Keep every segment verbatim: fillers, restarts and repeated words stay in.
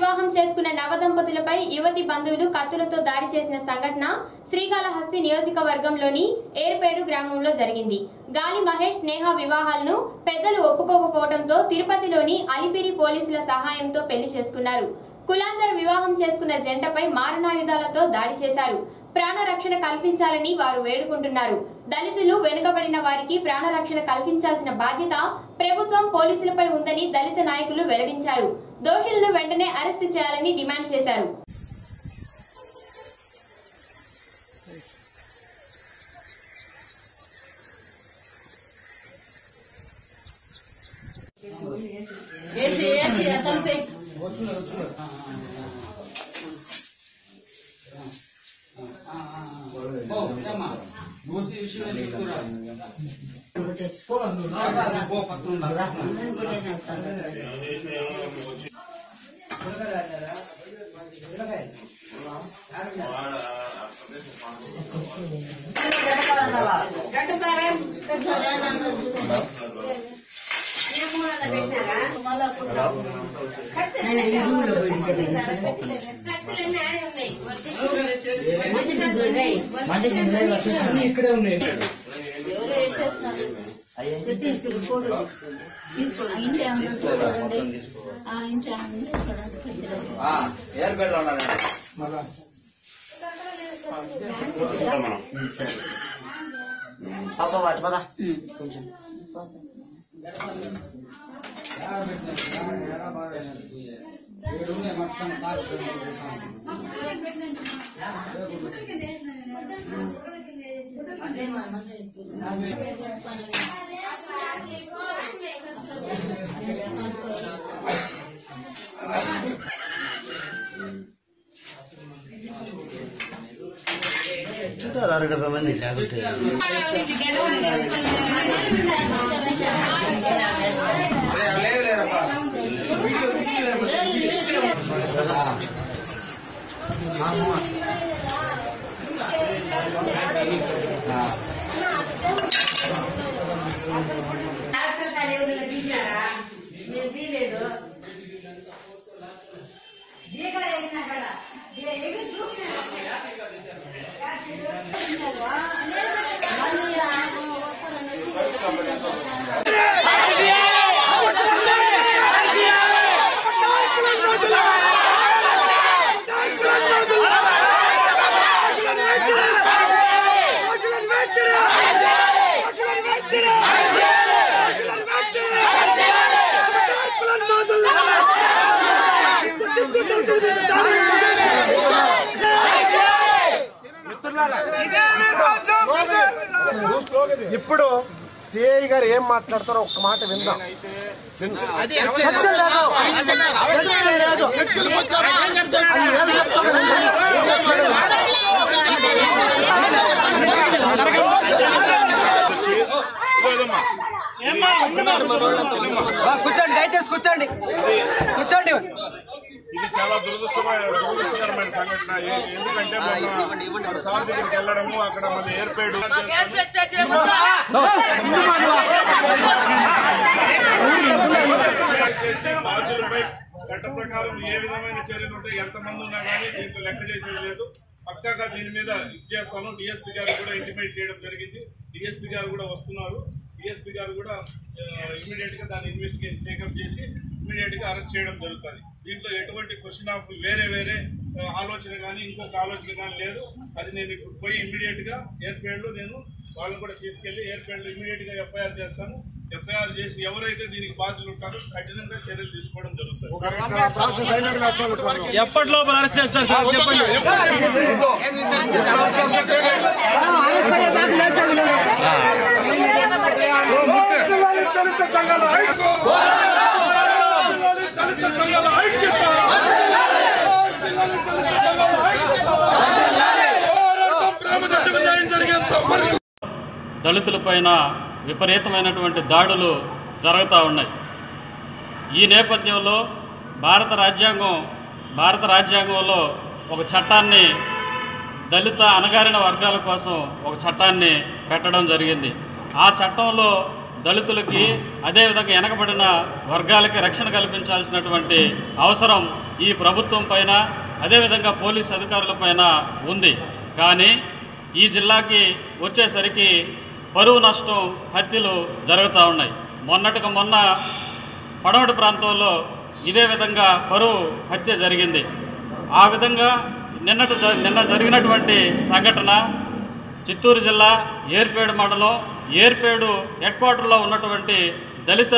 వివాహం చేసుకున్న నవదంపతులపై యువతి బంధువులు కత్తులతో దాడి చేసిన సంఘటన శ్రీకాళహస్తి నియోజకవర్గంలోని ఏర్పేడు గ్రామంలో జరిగింది. గాలి మహేష్ స్నేహ వివాహాలను పెద్దలు ఒప్పుకోకపోవడంతో తిరుపతిలోని అలిపిరి పోలీసుల సహాయంతో పెళ్లి చేసుకున్నారు. కులాంతర వివాహం చేసుకున్న జంటపై మారణాయుధాలతో దాడి చేశారు. ప్రాణరక్షణ కల్పించాలని వారు వేడుకుంటున్నారు. దళితులు వెనుకబడిన వారికి ప్రాణరక్షణ కల్పించాల్సిన బాధ్యత ప్రభుత్వం పోలీసులపై ఉందని దళిత నాయకులు వెల్లడించారు. దోషులను వెంటనే అరెస్టు చేయాలని డిమాండ్ చేశారు. ఇక్కడే ఉన్నాయి. పాప వాటి పదా కొంచెం చూడాలి అరవై డెబ్బై మంది లేకుంటే ఇప్పుడు సిఐ గారు ఏం మాట్లాడతారో ఒక్క మాట విందాం. కూర్చోండి, దయచేసి కూర్చోండి కూర్చోండి. ఇది చాలా దురదృష్టమైన దురదృష్టకరమైన సంఘటన. ఎందుకంటే మన సార్ దగ్గరికి వెళ్ళడము, అక్కడ మన ఏర్పేడు బాధ్యులపై చట్ట ప్రకారం ఏ విధమైన చర్యలు ఉంటాయి, ఎంతమంది ఉన్నా కానీ దీంట్లో లెక్క చేసేది లేదు. పక్కాగా దీని మీద ఇచ్చేస్తాను. డిఎస్పీ గారు కూడా ఇంటిమేట్ చేయడం జరిగింది. డిఎస్పీ గారు కూడా వస్తున్నారు. డిఎస్పీ గారు కూడా ఇమీడియట్ గా దాన్ని ఇన్వెస్టిగేషన్ టేకప్ చేసి ఇమీడియట్ గా అరెస్ట్ చేయడం జరుగుతుంది. దీంట్లో ఎటువంటి క్వశ్చన్ ఆఫ్ వేరే వేరే ఆలోచన కానీ ఇంకొక ఆలోచన కానీ లేదు. అది నేను ఇప్పుడు పోయి ఇమీడియట్ గా ఏర్పేడ్లో నేను వాళ్ళని కూడా తీసుకెళ్లి ఏర్పేడ్లో ఇమీడియట్ గా ఎఫ్ఐఆర్ చేస్తాను. ఎఫ్ఐఆర్ చేసి ఎవరైతే దీనికి బాధ్యులు ఉంటారో కఠినంగా చర్యలు తీసుకోవడం జరుగుతుంది. ఎప్పటిలోపు అరెస్ట్ చేస్తారు సార్ చెప్పండి. దళితులపైన విపరీతమైనటువంటి దాడులు జరుగుతూ ఉన్నాయి. ఈ నేపథ్యంలో భారత రాజ్యాంగం భారత రాజ్యాంగంలో ఒక చట్టాన్ని దళిత అణగారిన వర్గాల కోసం ఒక చట్టాన్ని పెట్టడం జరిగింది. ఆ చట్టంలో దళితులకి అదేవిధంగా వెనకబడిన వర్గాలకి రక్షణ కల్పించాల్సినటువంటి అవసరం ఈ ప్రభుత్వం పైన అదేవిధంగా పోలీస్ అధికారుల పైన ఉంది. కానీ ఈ జిల్లాకి వచ్చేసరికి పరువు నష్టం హత్యలు జరుగుతూ ఉన్నాయి. మొన్నటికి మొన్న పడమటి ప్రాంతంలో ఇదే విధంగా పరువు హత్య జరిగింది. ఆ విధంగా నిన్నటి నిన్న జరిగినటువంటి సంఘటన చిత్తూరు జిల్లా ఏర్పేడు మండలం ఏర్పేడు హెడ్ క్వార్టర్లో ఉన్నటువంటి దళిత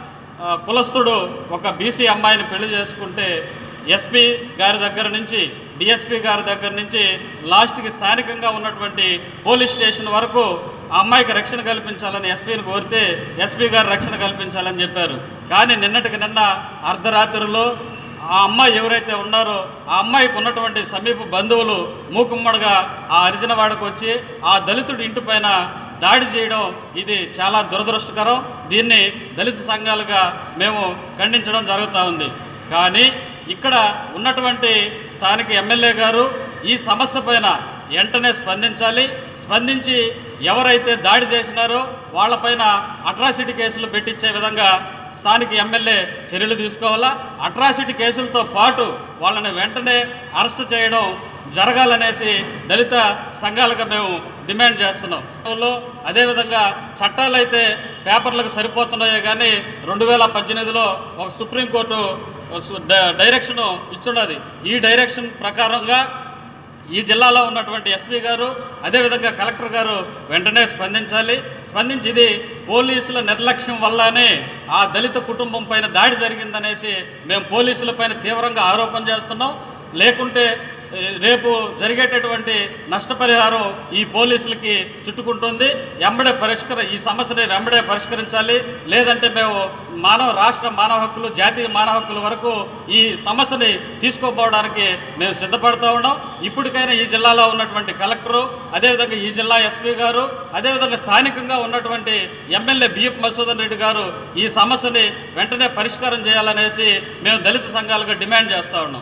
కులస్తుడు ఒక బీసీ అమ్మాయిని పెళ్లి చేసుకుంటే ఎస్పీ గారి దగ్గర నుంచి డిఎస్పీ గారి దగ్గర నుంచి లాస్ట్కి స్థానికంగా ఉన్నటువంటి పోలీస్ స్టేషన్ వరకు ఆ అమ్మాయికి రక్షణ కల్పించాలని ఎస్పీని కోరితే ఎస్పీ గారు రక్షణ కల్పించాలని చెప్పారు. కానీ నిన్నటికి నిన్న అర్ధరాత్రిలో ఆ అమ్మాయి ఎవరైతే ఉన్నారో ఆ అమ్మాయికి ఉన్నటువంటి సమీప బంధువులు మూకుమ్మడిగా ఆ అరిజినవాడకు వచ్చి ఆ దళితుడి ఇంటి పైన దాడి చేయడం ఇది చాలా దురదృష్టకరం. దీన్ని దళిత సంఘాలుగా మేము ఖండించడం జరుగుతూ ఉంది. కానీ ఇక్కడ ఉన్నటువంటి స్థానిక ఎమ్మెల్యే గారు ఈ సమస్య పైన వెంటనే స్పందించాలి. స్పందించి ఎవరైతే దాడి చేసినారో వాళ్లపైన అట్రాసిటీ కేసులు పెట్టించే విధంగా స్థానిక ఎమ్మెల్యే చర్యలు తీసుకోవాలా. అట్రాసిటీ కేసులతో పాటు వాళ్ళని వెంటనే అరెస్ట్ చేయడం జరగాలనేసి దళిత సంఘాలుగా మేము డిమాండ్ చేస్తున్నాం. అదేవిధంగా చట్టాలు అయితే పేపర్లకు సరిపోతున్నాయో కానీ రెండు వేల పద్దెనిమిదిలో ఒక సుప్రీంకోర్టు డైరెక్షన్ ఇచ్చున్నది. ఈ డైరెక్షన్ ప్రకారంగా ఈ జిల్లాలో ఉన్నటువంటి ఎస్పీ గారు అదేవిధంగా కలెక్టర్ గారు వెంటనే స్పందించాలి. స్పందించి ఇది పోలీసుల నిర్లక్ష్యం వల్లనే ఆ దళిత కుటుంబం పైన దాడి జరిగిందనేసి మేము పోలీసుల పైన తీవ్రంగా ఆరోపణ చేస్తున్నాం. లేకుంటే రేపు జరిగేటటువంటి నష్టపరిహారం ఈ పోలీసులకి చుట్టుకుంటుంది. వెంబడే పరిష్కర ఈ సమస్యని వెంబడే పరిష్కరించాలి. లేదంటే మేము మానవ రాష్ట్ర మానవ హక్కులు జాతీయ మానవ హక్కుల వరకు ఈ సమస్యని తీసుకోపోవడానికి మేము సిద్ధపడుతూ ఉన్నాం. ఇప్పటికైనా ఈ జిల్లాలో ఉన్నటువంటి కలెక్టరు అదేవిధంగా ఈ జిల్లా ఎస్పీ గారు అదేవిధంగా స్థానికంగా ఉన్నటువంటి ఎమ్మెల్యే బిఎఫ్ మసూదన్ రెడ్డి గారు ఈ సమస్యని వెంటనే పరిష్కారం చేయాలనేసి మేము దళిత సంఘాలుగా డిమాండ్ చేస్తూ ఉన్నాం.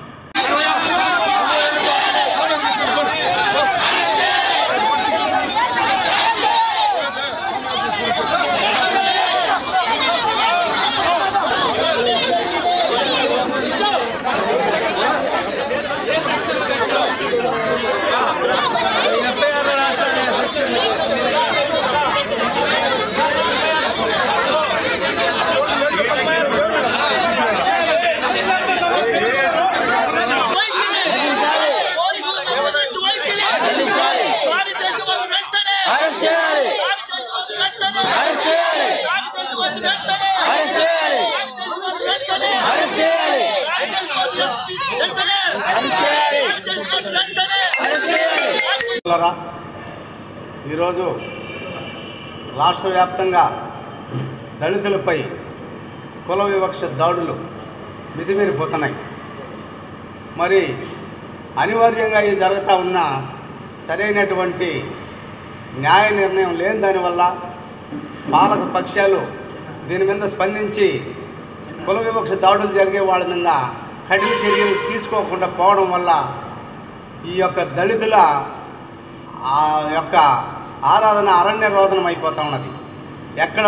ఈరోజు రాష్ట్ర వ్యాప్తంగా దళితులపై కుల వివక్ష దాడులు మితిమీరిపోతున్నాయి. మరి అనివార్యంగా ఇది జరుగుతూ ఉన్న సరైనటువంటి న్యాయ నిర్ణయం లేని దానివల్ల పాలక పక్షాలు దీని మీద స్పందించి కుల వివక్ష దాడులు జరిగే వాళ్ళ మీద కఠిన చర్యలు తీసుకోకుండా పోవడం వల్ల ఈ యొక్క దళితుల ఆ యొక్క ఆరాధన అరణ్య రోదనం అయిపోతూ ఉన్నది. ఎక్కడ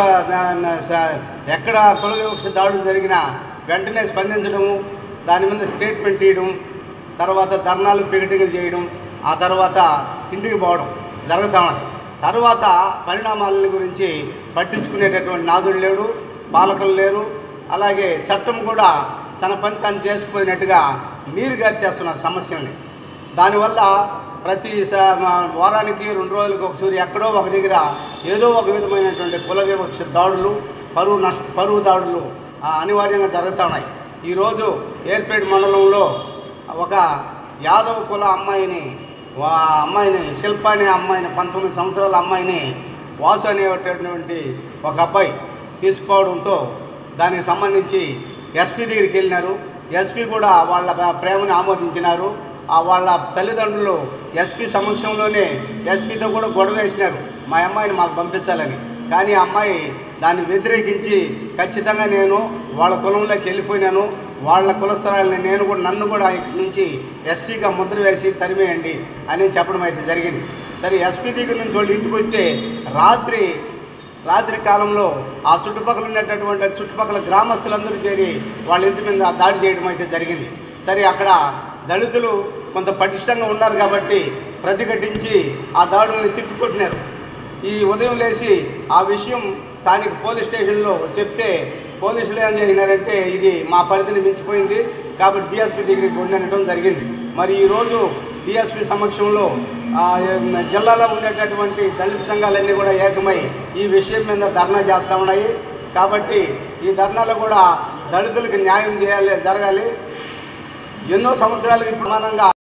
ఎక్కడ కుల వివక్ష దాడులు జరిగినా వెంటనే స్పందించడము, దాని మీద స్టేట్మెంట్ ఇవ్వడం, తర్వాత ధర్నాలు పికెటింగ్లు చేయడం, ఆ తర్వాత ఇంటికి పోవడం జరుగుతూ ఉన్నది. తర్వాత పరిణామాల గురించి పట్టించుకునేటటువంటి నాదుడు లేడు, పాలకులు లేరు. అలాగే చట్టం కూడా తన పని తాను చేసుకుపోయినట్టుగా నీరు గార్చేస్తున్న సమస్యని. దానివల్ల ప్రతి వారానికి రెండు రోజులకు ఒకసారి ఎక్కడో ఒక దగ్గర ఏదో ఒక విధమైనటువంటి కుల వివక్ష దాడులు, పరువు నష్ట పరువు దాడులు అనివార్యంగా జరుగుతూ ఉన్నాయి. ఈరోజు ఏర్పేట మండలంలో ఒక యాదవ కుల అమ్మాయిని అమ్మాయిని శిల్ప అనే అమ్మాయిని పంతొమ్మిది సంవత్సరాల అమ్మాయిని వాసు అనేటటువంటి ఒక అబ్బాయి తీసుకోవడంతో దానికి సంబంధించి ఎస్పీ దగ్గరికి వెళ్ళినారు. ఎస్పీ కూడా వాళ్ళ ప్రేమను ఆమోదించినారు. వాళ్ళ తల్లిదండ్రులు ఎస్పీ సమక్షంలోనే ఎస్పీతో కూడా గొడవ వేసినారు, మా అమ్మాయిని మాకు పంపించాలని. కానీ ఆ అమ్మాయి దాన్ని వ్యతిరేకించి ఖచ్చితంగా నేను వాళ్ళ కులంలోకి వెళ్ళిపోయినాను, వాళ్ళ కులస్థలాలని నేను కూడా నన్ను కూడా ఇక్కడి నుంచి ఎస్సీగా ముద్ర వేసి తరిమేయండి అని చెప్పడం అయితే జరిగింది. సరే, ఎస్పీ దగ్గర నుంచి వాళ్ళు ఇంటికి వస్తే రాత్రి రాత్రి కాలంలో ఆ చుట్టుపక్కల ఉండేటటువంటి చుట్టుపక్కల గ్రామస్తులందరూ చేరి వాళ్ళ ఇంటి మీద దాడి చేయడం అయితే జరిగింది. సరే, అక్కడ దళితులు కొంత పటిష్టంగా ఉన్నారు కాబట్టి ప్రతిఘటించి ఆ దాడుల్ని తిప్పికొట్టినారు. ఈ ఉదయం లేచి ఆ విషయం స్థానిక పోలీస్ స్టేషన్లో చెప్తే పోలీసులు ఏం చేసినారంటే ఇది మా పరిధిని మించిపోయింది కాబట్టి డిఎస్పీ దగ్గరికి ఉండడం జరిగింది. మరి ఈరోజు డిఎస్పీ సమక్షంలో జిల్లాలో ఉండేటటువంటి దళిత సంఘాలన్నీ కూడా ఏకమై ఈ విషయం మీద ధర్నా చేస్తూ ఉన్నాయి. కాబట్టి ఈ ధర్నాలో కూడా దళితులకు న్యాయం చేయాలి జరగాలి. ఎన్నో సంవత్సరాలకు ప్రమాణంగా